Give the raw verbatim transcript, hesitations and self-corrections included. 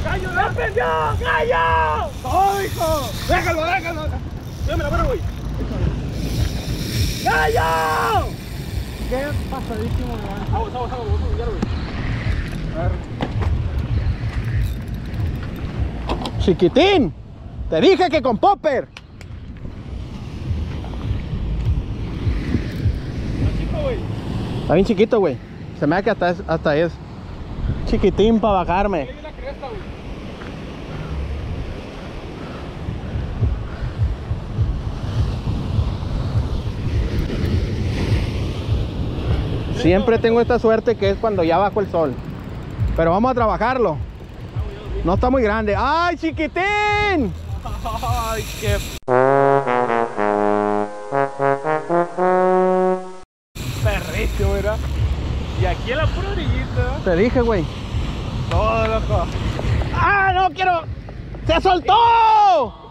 gallo, ¡ya prendió! ¡Gallo! ¡Oh, hijo! ¡Déjalo, déjalo! Déjame la mano, güey. ¡Gallo! Qué pasadísimo, güey. Vamos, vamos, vamos, vamos a brillar, güey. A ver. Chiquitín, te dije que con popper. Está chico, güey. Está bien chiquito, güey. Se me da que hasta es, hasta es chiquitín para bajarme. Hay una cresta, güey. Siempre tengo esta suerte que es cuando ya bajo el sol. Pero vamos a trabajarlo. No está muy grande. ¡Ay, chiquitín! Ay, qué perrito, ¿verdad? Y aquí en la pura orillita. Te dije, güey. Todo loco. ¡Ah, no quiero! ¡Se soltó!